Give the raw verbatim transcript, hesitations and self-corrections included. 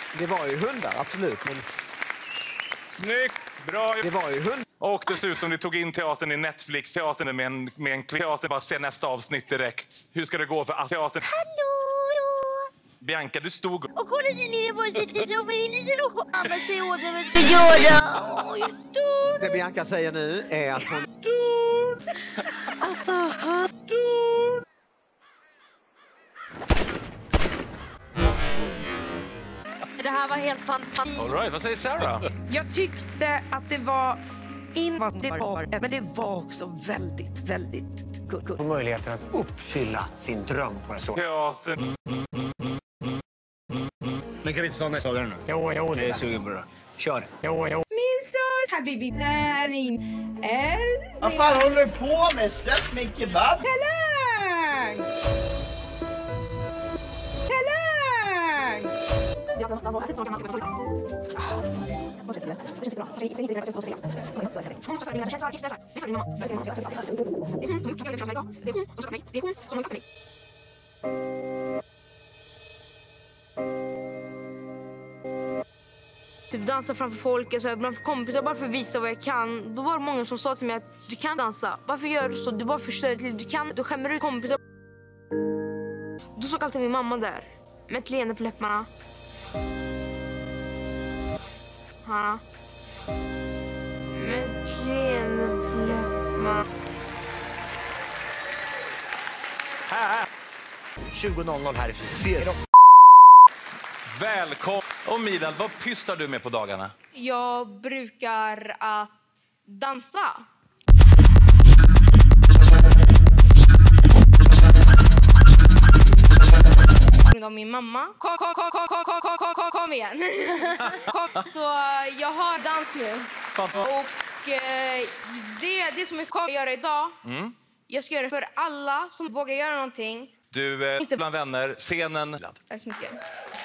Det var ju hundar, absolut. Men... Snyggt! Bra! Det var ju hund. Och dessutom, ni tog in teatern i Netflix. Teatern med en, med en teater. Bara se nästa avsnitt direkt. Hur ska det gå för teatern? Hallå! Bianca, du stod... Och kolla ni nere på sitter som in i det och mamma säger åt mig vad jag ska göra. Åh, jag dör. Det Bianca säger nu är att hon... Dör. Alltså, han dör. Det här var helt fantastiskt. All right, vad säger Sarah? Jag tyckte att det var invandrare, men det var också väldigt, väldigt gott. Möjligheten att uppfylla sin dröm på en stor Teatern. Men kan vi inte ta nästa dagar nu? Jo, jo, det är sugen på det. Kör. Jo, jo. Min sås, habibi, näring, är... Vad fan håller du på med? Släpp min kebab! Talang! Talang! Typ dansa framför folk, alltså bland kompisar bara för att visa vad jag kan. Då var det många som sa till mig att du kan dansa. Varför gör du så? Du bara förstör ditt liv. Du kan, du skämmer ut kompisar. Då såg alltid min mamma där med ett leende på läpparna. Hanna. Med ett leende på läpparna. tjugo noll noll här i Ses. Välkommen. Och Midal, vad pysslar du med på dagarna? Jag brukar att dansa. Av min mamma. Kom, kom, kom, kom, kom, kom, kom, kom, kom igen. Kom. Så jag har dans nu. Och eh, det, det som jag kommer göra idag, mm. jag ska göra det för alla som vågar göra någonting. Du, eh, inte bland vänner, scenen. Tack så mycket.